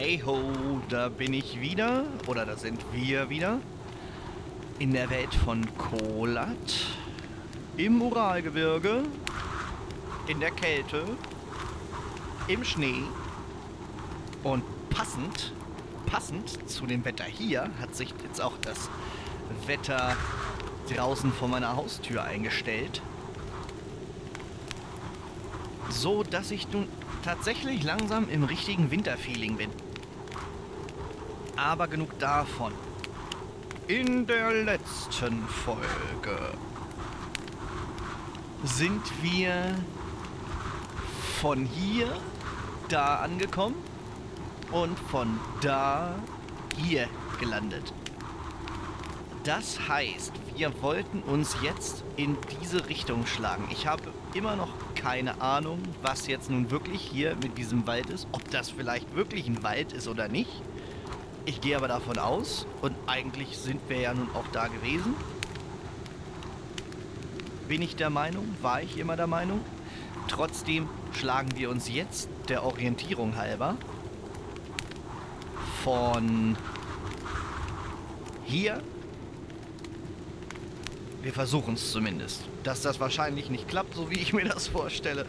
Hey ho, da bin ich wieder, oder da sind wir wieder, in der Welt von Kolat, im Uralgebirge, in der Kälte, im Schnee und passend zu dem Wetter hier hat sich jetzt auch das Wetter draußen vor meiner Haustür eingestellt, so dass ich nun tatsächlich langsam im richtigen Winterfeeling bin. Aber genug davon. In der letzten Folge sind wir von hier da angekommen und von da hier gelandet. Das heißt, wir wollten uns jetzt in diese Richtung schlagen. Ich habe immer noch keine Ahnung, was jetzt nun wirklich hier mit diesem Wald ist. Ob das vielleicht wirklich ein Wald ist oder nicht. Ich gehe aber davon aus. Und eigentlich sind wir ja nun auch da gewesen. Bin ich der Meinung? War ich immer der Meinung? Trotzdem schlagen wir uns jetzt der Orientierung halber von hier. Wir versuchen es zumindest. Dass das wahrscheinlich nicht klappt, so wie ich mir das vorstelle,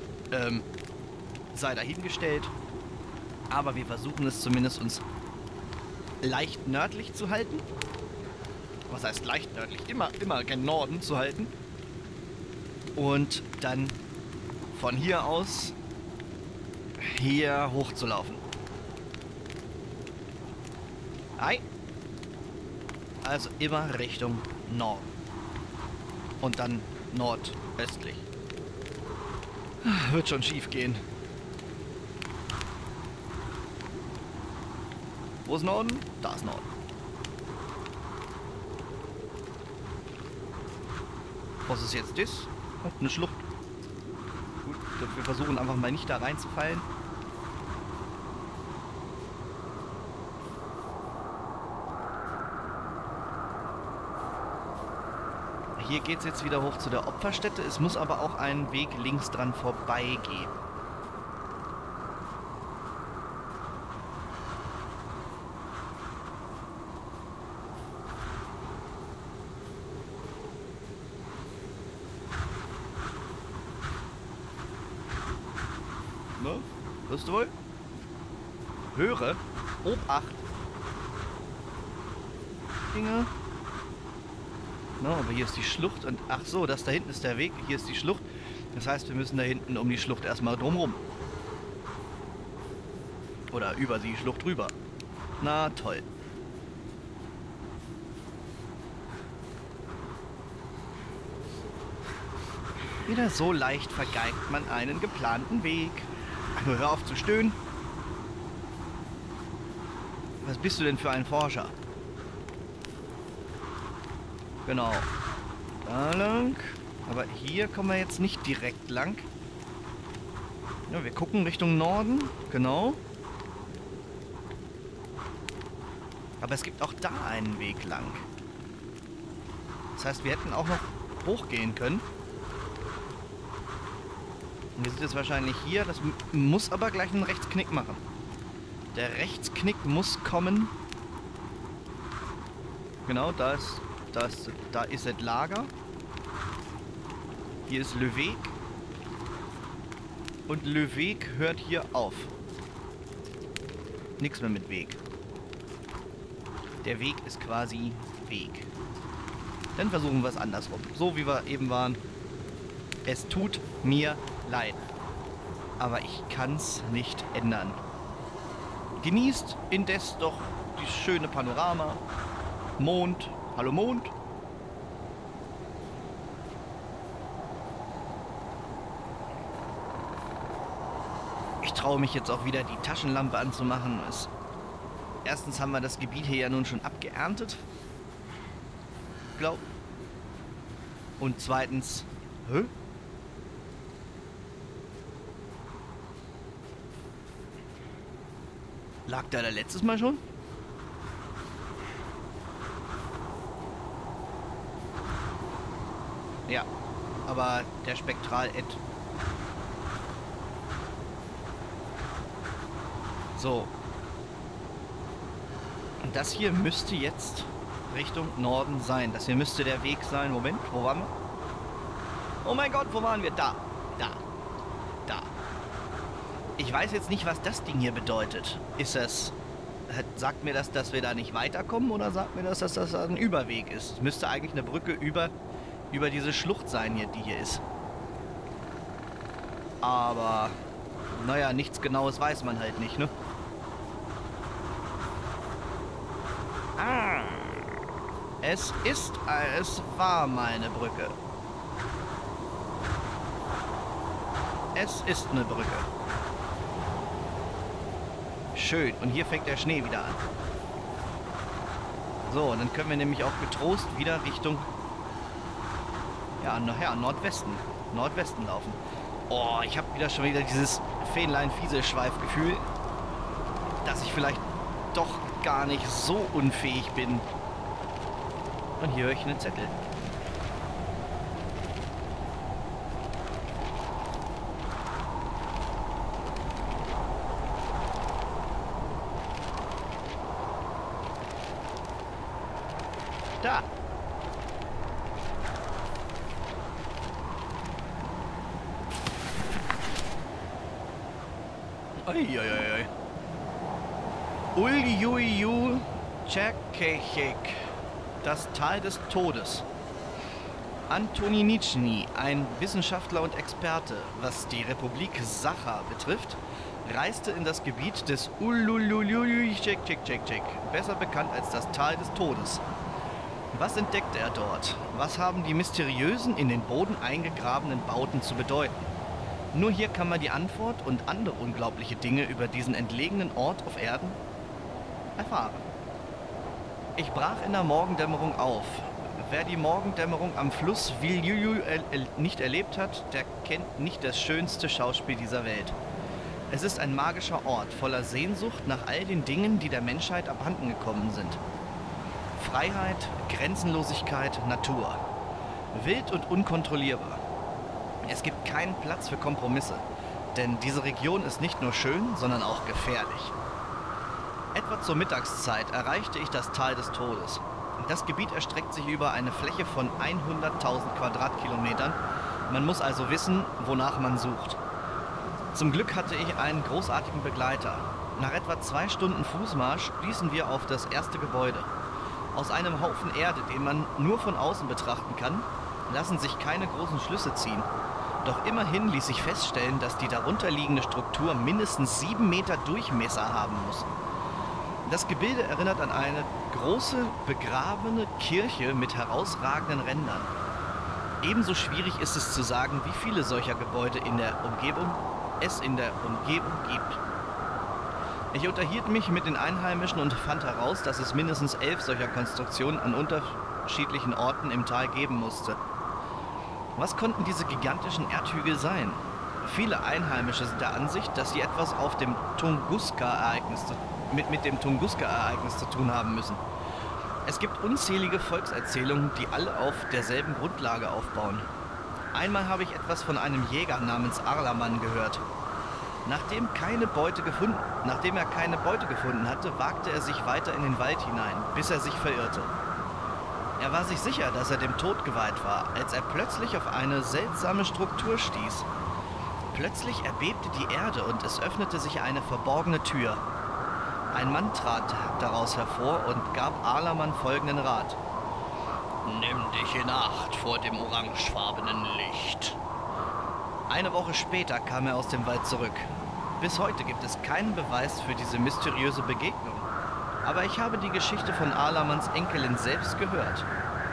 sei dahingestellt. Aber wir versuchen es zumindest, uns leicht nördlich zu halten. Was heißt leicht nördlich? Immer gen Norden zu halten. Und dann von hier aus hier hoch zu laufen. Hi. Also immer Richtung Norden. Und dann nordöstlich. Wird schon schief gehen. Wo ist Norden? Da ist Norden. Was ist jetzt das? Oh, eine Schlucht. Gut, wir versuchen einfach mal nicht da reinzufallen. Hier geht es jetzt wieder hoch zu der Opferstätte. Es muss aber auch einen Weg links dran vorbeigehen. Ne? Hörst du wohl? Höre. Obacht. Dinge. No, aber hier ist die Schlucht und ach so, das da hinten ist der Weg, hier ist die Schlucht. Das heißt, wir müssen da hinten um die Schlucht erstmal drumrum. Oder über die Schlucht rüber. Na toll. Wieder so leicht vergeigt man einen geplanten Weg. Ach, hör auf zu stöhnen. Was bist du denn für ein Forscher? Genau. Da lang. Aber hier kommen wir jetzt nicht direkt lang. Ja, wir gucken Richtung Norden. Genau. Aber es gibt auch da einen Weg lang. Das heißt, wir hätten auch noch hochgehen können. Und wir sind jetzt wahrscheinlich hier. Das muss aber gleich einen Rechtsknick machen. Der Rechtsknick muss kommen. Genau, da ist das Lager. Hier ist Löweg. Und Löweg hört hier auf. Nichts mehr mit Weg. Der Weg ist quasi Weg. Dann versuchen wir es andersrum. So wie wir eben waren. Es tut mir leid. Aber ich kann es nicht ändern. Genießt indes doch die schöne Panorama. Mond. Hallo Mond. Ich traue mich jetzt auch wieder die Taschenlampe anzumachen. Erstens haben wir das Gebiet hier ja nun schon abgeerntet. Glaub. Und zweitens... Hä? Lag da letztes Mal schon? Ja, aber der Spektral-Ed. So. Und das hier müsste jetzt Richtung Norden sein. Das hier müsste der Weg sein. Moment, wo waren wir? Oh mein Gott, wo waren wir? Da. Ich weiß jetzt nicht, was das Ding hier bedeutet. Ist das... Sagt mir das, dass wir da nicht weiterkommen, oder sagt mir das, dass das ein Überweg ist? Es müsste eigentlich eine Brücke über diese Schlucht sein hier, die hier ist. Aber... Naja, nichts Genaues weiß man halt nicht, ne? Ah. Es war mal eine Brücke. Es ist eine Brücke. Schön. Und hier fängt der Schnee wieder an. So, und dann können wir nämlich auch getrost wieder Richtung... Ja, nachher Nordwesten. Nordwesten laufen. Oh, ich habe schon wieder dieses Fähnlein-Fieselschweif-Gefühl, dass ich vielleicht doch gar nicht so unfähig bin. Und hier höre ich einen Zettel. Da. Uiuiui. Uljuju Tschekechek. Das Tal des Todes. Antoninitschny, ein Wissenschaftler und Experte, was die Republik Sacha betrifft, reiste in das Gebiet des Ululululujek, besser bekannt als das Tal des Todes. Was entdeckte er dort? Was haben die mysteriösen, in den Boden eingegrabenen Bauten zu bedeuten? Nur hier kann man die Antwort und andere unglaubliche Dinge über diesen entlegenen Ort auf Erden erfahren. Ich brach in der Morgendämmerung auf. Wer die Morgendämmerung am Fluss Viljuju nicht erlebt hat, der kennt nicht das schönste Schauspiel dieser Welt. Es ist ein magischer Ort voller Sehnsucht nach all den Dingen, die der Menschheit abhanden gekommen sind. Freiheit, Grenzenlosigkeit, Natur. Wild und unkontrollierbar. Es gibt keinen Platz für Kompromisse, denn diese Region ist nicht nur schön, sondern auch gefährlich. Etwa zur Mittagszeit erreichte ich das Tal des Todes. Das Gebiet erstreckt sich über eine Fläche von 100.000 Quadratkilometern. Man muss also wissen, wonach man sucht. Zum Glück hatte ich einen großartigen Begleiter. Nach etwa 2 Stunden Fußmarsch stießen wir auf das erste Gebäude. Aus einem Haufen Erde, den man nur von außen betrachten kann, lassen sich keine großen Schlüsse ziehen. Doch immerhin ließ sich feststellen, dass die darunterliegende Struktur mindestens 7 Meter Durchmesser haben muss. Das Gebilde erinnert an eine große, begrabene Kirche mit herausragenden Rändern. Ebenso schwierig ist es zu sagen, wie viele solcher Gebäude in der Umgebung gibt. Ich unterhielt mich mit den Einheimischen und fand heraus, dass es mindestens 11 solcher Konstruktionen an unterschiedlichen Orten im Tal geben musste. Was konnten diese gigantischen Erdhügel sein? Viele Einheimische sind der Ansicht, dass sie etwas auf dem Tunguska-Ereignis mit dem Tunguska-Ereignis zu tun haben müssen. Es gibt unzählige Volkserzählungen, die alle auf derselben Grundlage aufbauen. Einmal habe ich etwas von einem Jäger namens Arlaman gehört. Nachdem er keine Beute gefunden hatte, wagte er sich weiter in den Wald hinein, bis er sich verirrte. Er war sich sicher, dass er dem Tod geweiht war, als er plötzlich auf eine seltsame Struktur stieß. Plötzlich erbebte die Erde und es öffnete sich eine verborgene Tür. Ein Mann trat daraus hervor und gab Arlaman folgenden Rat. Nimm dich in Acht vor dem orangefarbenen Licht. Eine Woche später kam er aus dem Wald zurück. Bis heute gibt es keinen Beweis für diese mysteriöse Begegnung. Aber ich habe die Geschichte von Arlamans Enkelin selbst gehört.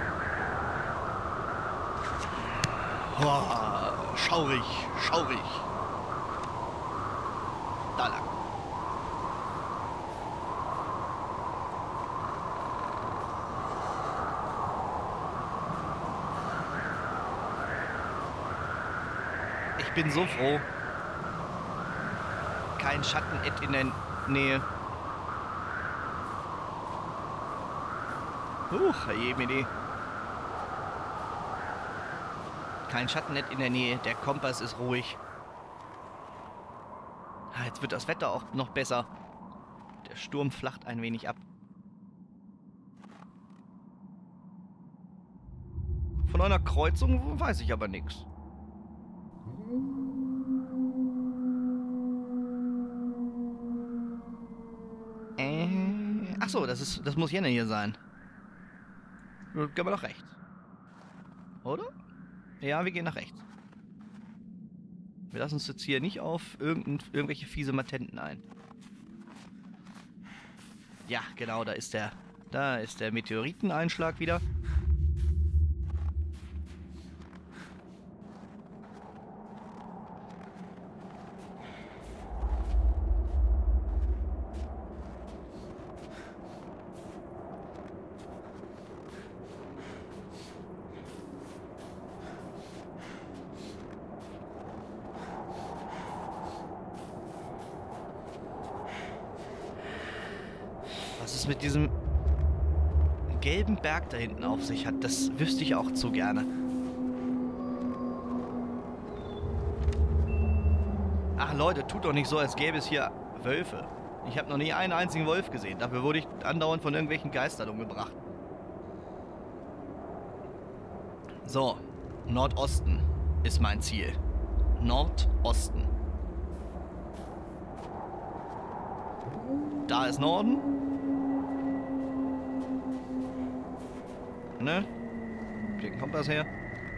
Boah, schaurig, schaurig. Da lang. Ich bin so froh. Kein Schatten in der Nähe. Jemini. Kein Schattennet in der Nähe, der Kompass ist ruhig. Jetzt wird das Wetter auch noch besser. Der Sturm flacht ein wenig ab. Von einer Kreuzung weiß ich aber nichts. Achso, das muss Jenne hier sein. Gehen wir nach rechts. Oder? Ja, wir gehen nach rechts. Wir lassen uns jetzt hier nicht auf irgendwelche fiese Matenten ein. Ja, genau, da ist der Meteoriteneinschlag wieder. Was es mit diesem gelben Berg da hinten auf sich hat, das wüsste ich auch zu gerne. Ach Leute, tut doch nicht so, als gäbe es hier Wölfe. Ich habe noch nie einen einzigen Wolf gesehen. Dafür wurde ich andauernd von irgendwelchen Geistern umgebracht. So, Nordosten ist mein Ziel. Nordosten. Da ist Norden. Ne? Krieg den Kompass her.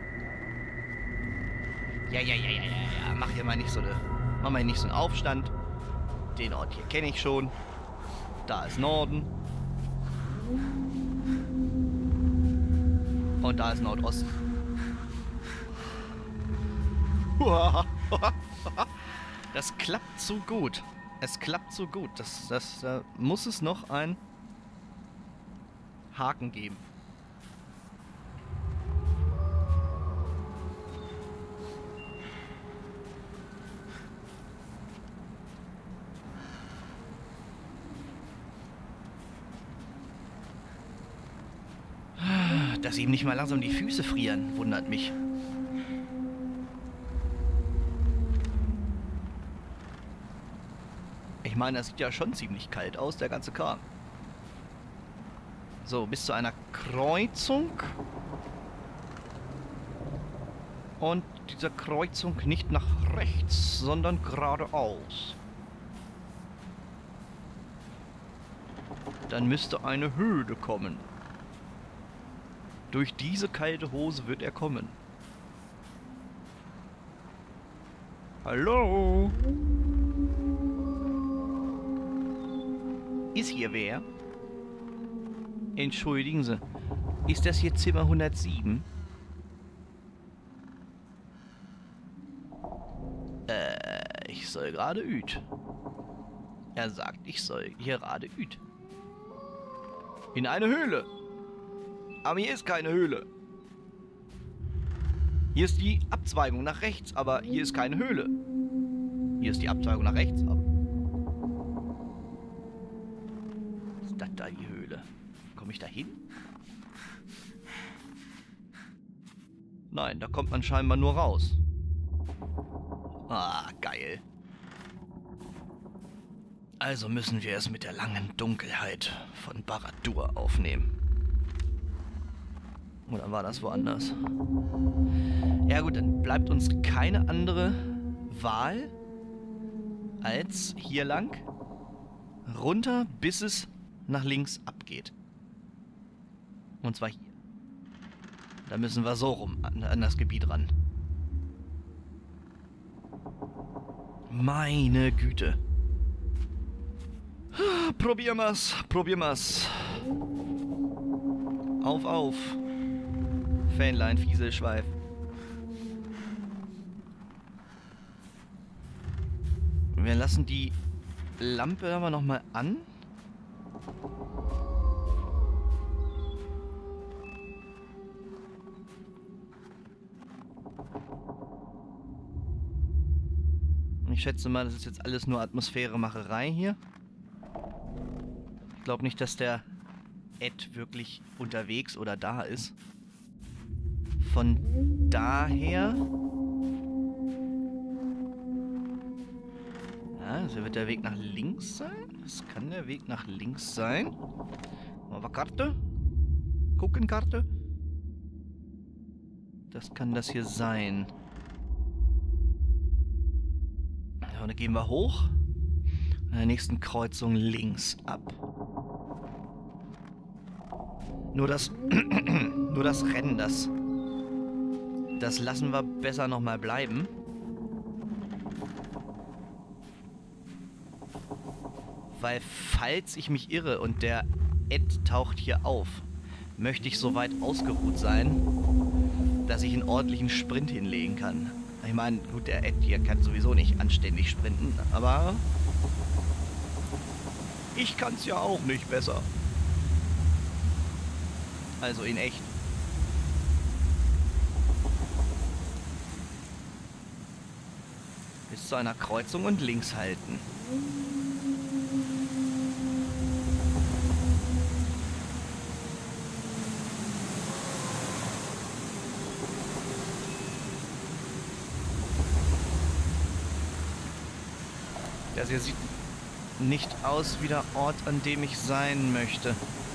Ja. Mach hier mal nicht so einen Aufstand. Den Ort hier kenne ich schon. Da ist Norden. Und da ist Nordosten. Das klappt so gut. Es klappt so gut. Da muss es noch einen Haken geben. Dass ihm nicht mal langsam die Füße frieren, wundert mich. Ich meine, das sieht ja schon ziemlich kalt aus, der ganze Kram. So, bis zu einer Kreuzung. Und dieser Kreuzung nicht nach rechts, sondern geradeaus. Dann müsste eine Höhle kommen. Durch diese kalte Hose wird er kommen. Hallo? Ist hier wer? Entschuldigen Sie. Ist das hier Zimmer 107? Ich soll gerade üt. Er sagt, ich soll hier gerade üt. In eine Höhle. Aber hier ist keine Höhle. Hier ist die Abzweigung nach rechts, aber hier ist keine Höhle. Hier ist die Abzweigung nach rechts, aber... Ist das da die Höhle? Komme ich da hin? Nein, da kommt man scheinbar nur raus. Ah, geil. Also müssen wir es mit der langen Dunkelheit von Barad-dûr aufnehmen. Oder war das woanders? Ja gut, dann bleibt uns keine andere Wahl als hier lang runter, bis es nach links abgeht. Und zwar hier. Da müssen wir so rum an das Gebiet ran. Meine Güte. Probieren wir's, probieren wir's. Auf. Fähnlein, Fieselschweif. Wir lassen die Lampe aber nochmal an. Ich schätze mal, das ist jetzt alles nur Atmosphäremacherei hier. Ich glaube nicht, dass der Ed wirklich unterwegs oder da ist. Von daher... Ja, das wird der Weg nach links sein. Das kann der Weg nach links sein. Mal Karte. Gucken, Karte. Das kann das hier sein. Und dann gehen wir hoch. An der nächsten Kreuzung links ab. Nur das Rennen, das lassen wir besser nochmal bleiben. Weil falls ich mich irre und der Ed taucht hier auf, möchte ich so weit ausgeruht sein, dass ich einen ordentlichen Sprint hinlegen kann. Ich meine, gut, der Ed hier kann sowieso nicht anständig sprinten, aber ich kann es ja auch nicht besser. Also in echt. Bis zu einer Kreuzung und links halten. Das hier sieht nicht aus wie der Ort, an dem ich sein möchte.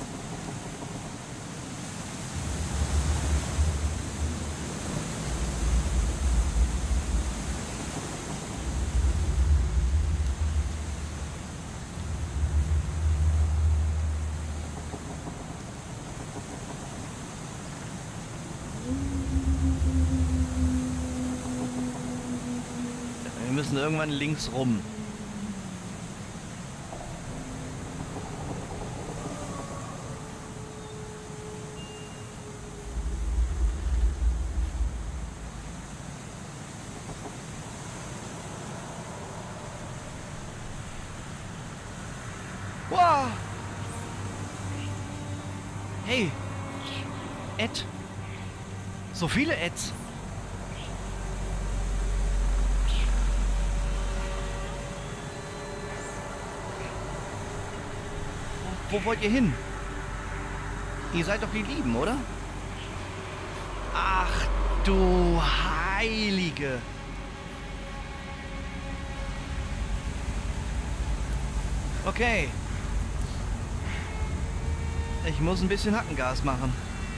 Wir müssen irgendwann links rum. Wow! Hey! Ed! So viele Eds! Wo wollt ihr hin? Ihr seid doch die Lieben, oder? Ach du Heilige! Okay. Ich muss ein bisschen Hackengas machen.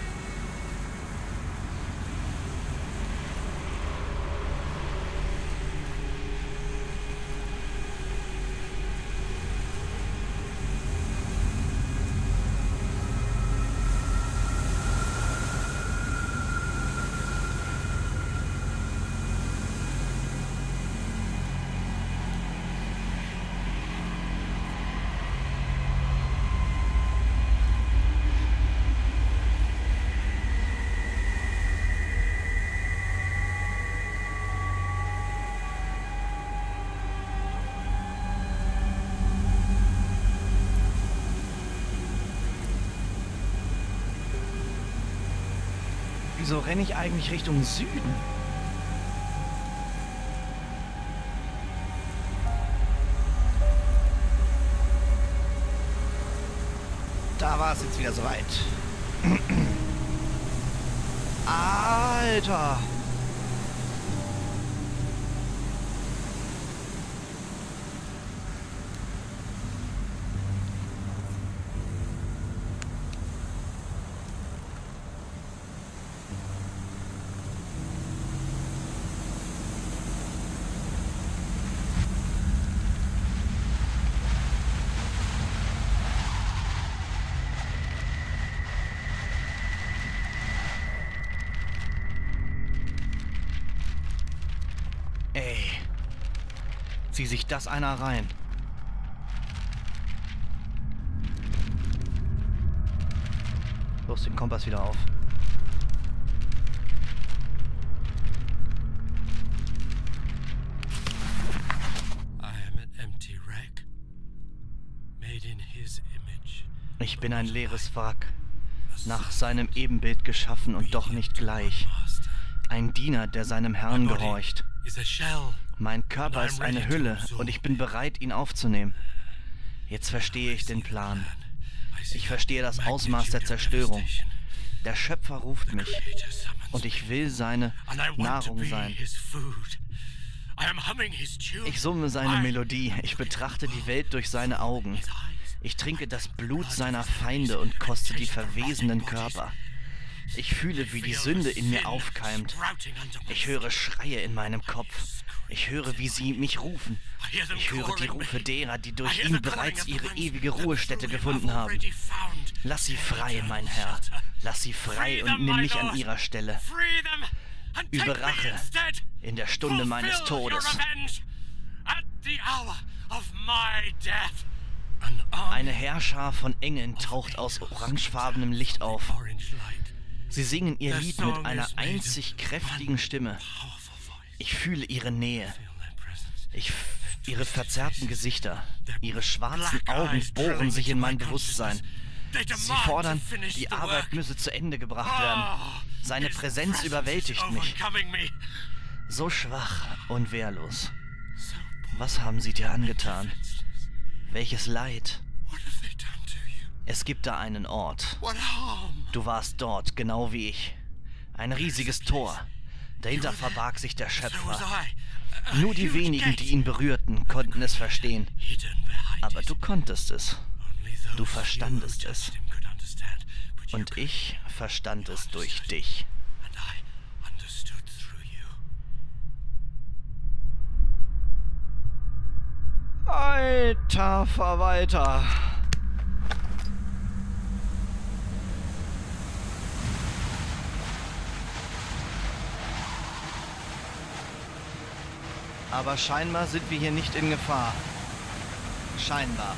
Wieso renne ich eigentlich Richtung Süden? Da war es jetzt wieder soweit. Alter! Ey, zieh sich das einer rein. Los, den Kompass wieder auf. Ich bin ein leeres Wrack, nach seinem Ebenbild geschaffen und doch nicht gleich. Ein Diener, der seinem Herrn gehorcht. Mein Körper ist eine Hülle und ich bin bereit, ihn aufzunehmen. Jetzt verstehe ich den Plan. Ich verstehe das Ausmaß der Zerstörung. Der Schöpfer ruft mich und ich will seine Nahrung sein. Ich summe seine Melodie. Ich betrachte die Welt durch seine Augen. Ich trinke das Blut seiner Feinde und koste die verwesenden Körper. Ich fühle, wie die Sünde in mir aufkeimt. Ich höre Schreie in meinem Kopf. Ich höre, wie sie mich rufen. Ich höre die Rufe derer, die durch ihn bereits ihre ewige Ruhestätte gefunden haben. Lass sie frei, mein Herr. Lass sie frei und nimm mich an ihrer Stelle. Übe Rache in der Stunde meines Todes. Eine Heerschar von Engeln taucht aus orangefarbenem Licht auf. Sie singen ihr Lied mit einer einzig kräftigen Stimme. Ich fühle ihre Nähe. Ihre verzerrten Gesichter, ihre schwarzen Augen bohren sich in mein Bewusstsein. Sie fordern, die Arbeit müsse zu Ende gebracht werden. Seine Präsenz überwältigt mich. So schwach und wehrlos. Was haben sie dir angetan? Welches Leid? Es gibt da einen Ort. Du warst dort, genau wie ich. Ein riesiges Tor. Dahinter verbarg sich der Schöpfer. Nur die wenigen, die ihn berührten, konnten es verstehen. Aber du konntest es. Du verstandest es. Und ich verstand es durch dich. Alter Verwalter. Aber scheinbar sind wir hier nicht in Gefahr. Scheinbar.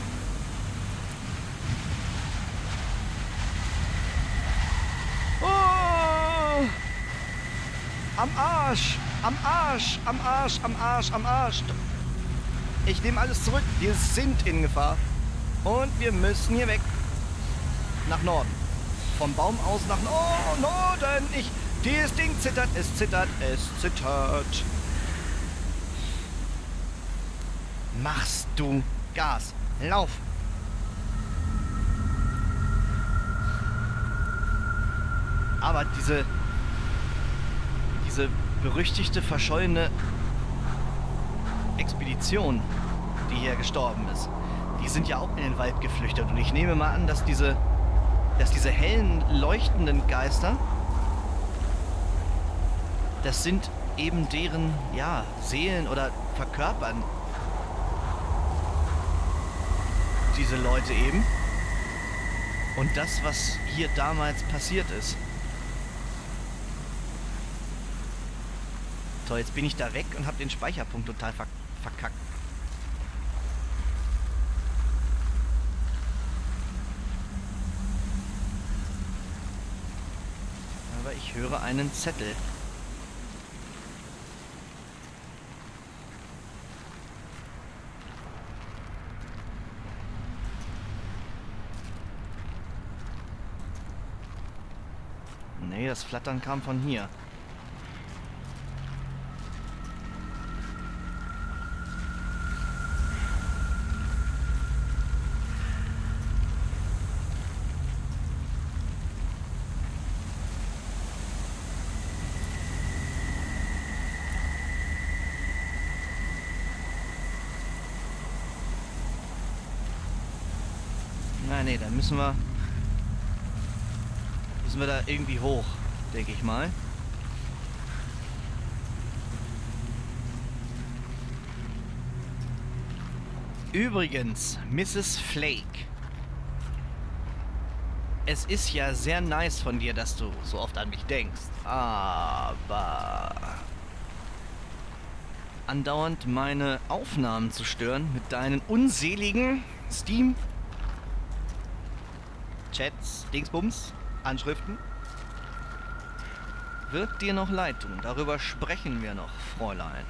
Oh! Am Arsch! Am Arsch! Am Arsch! Am Arsch! Am Arsch! Ich nehme alles zurück. Wir sind in Gefahr. Und wir müssen hier weg. Nach Norden. Vom Baum aus nach Norden. Dieses Ding zittert. Es zittert. Es zittert. Machst du Gas. Lauf. Aber diese berüchtigte, verschollene Expedition, die hier gestorben ist, die sind ja auch in den Wald geflüchtet. Und ich nehme mal an, dass diese hellen, leuchtenden Geister, das sind eben deren, ja, Seelen oder verkörpern diese Leute eben. Und das, was hier damals passiert ist. Toll, jetzt bin ich da weg und habe den Speicherpunkt total verkackt. Aber ich höre einen Zettel. Nee, das Flattern kam von hier. Nee, dann müssen wir da irgendwie hoch, denke ich mal. Übrigens, Mrs. Flake. Es ist ja sehr nice von dir, dass du so oft an mich denkst. Aber andauernd meine Aufnahmen zu stören mit deinen unseligen Steam Chats, Dingsbums, Anschriften, wird dir noch leid tun. Darüber sprechen wir noch, Fräulein.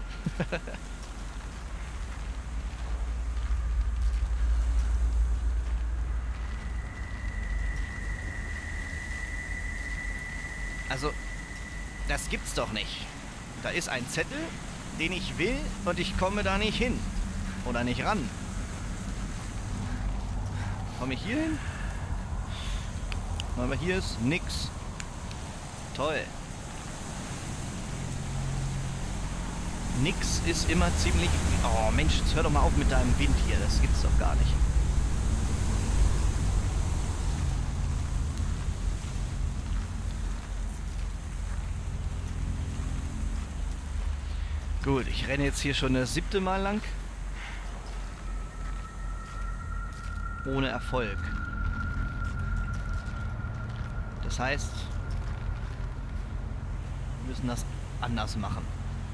Also, das gibt's doch nicht. Da ist ein Zettel, den ich will und ich komme da nicht hin. Oder nicht ran. Komme ich hier hin? Aber hier ist nix. Toll. Nix ist immer ziemlich... Oh Mensch, jetzt hör doch mal auf mit deinem Wind hier. Das gibt's doch gar nicht. Gut, ich renne jetzt hier schon das 7. Mal lang. Ohne Erfolg. Das heißt, wir müssen das anders machen.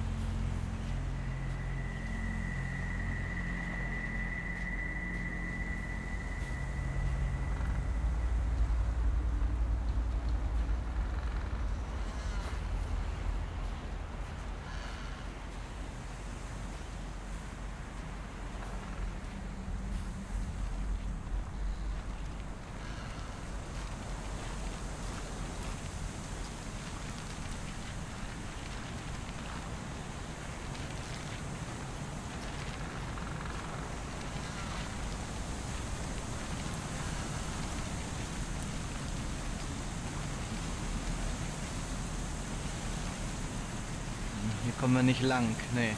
Hier kommen wir nicht lang, nee.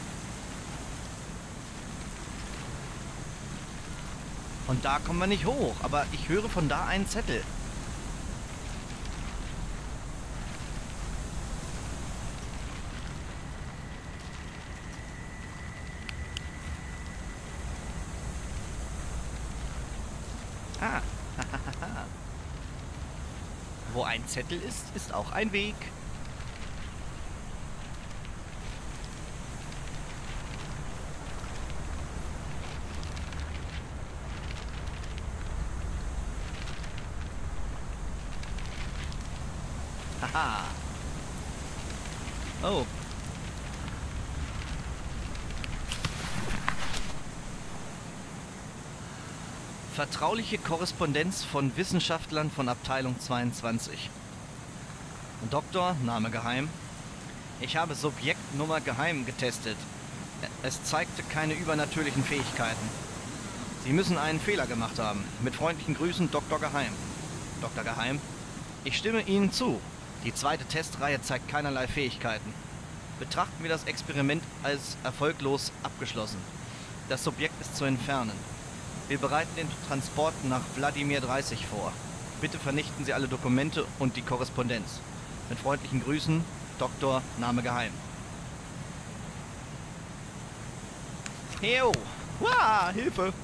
Und da kommen wir nicht hoch, aber ich höre von da einen Zettel. Ah, wo ein Zettel ist, ist auch ein Weg. Haha. Oh. Vertrauliche Korrespondenz von Wissenschaftlern von Abteilung 22. Doktor, Name geheim. Ich habe Subjektnummer geheim getestet. Es zeigte keine übernatürlichen Fähigkeiten. Sie müssen einen Fehler gemacht haben. Mit freundlichen Grüßen, Dr. Geheim. Dr. Geheim, ich stimme Ihnen zu. Die zweite Testreihe zeigt keinerlei Fähigkeiten. Betrachten wir das Experiment als erfolglos abgeschlossen. Das Subjekt ist zu entfernen. Wir bereiten den Transport nach Wladimir 30 vor. Bitte vernichten Sie alle Dokumente und die Korrespondenz. Mit freundlichen Grüßen, Doktor, Name geheim. Heo! Wow, Hilfe!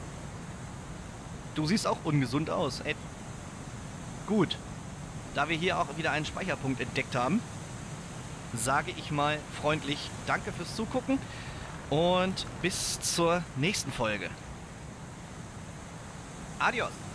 Du siehst auch ungesund aus. Ey. Gut. Da wir hier auch wieder einen Speicherpunkt entdeckt haben, sage ich mal freundlich Danke fürs Zugucken und bis zur nächsten Folge. Adios!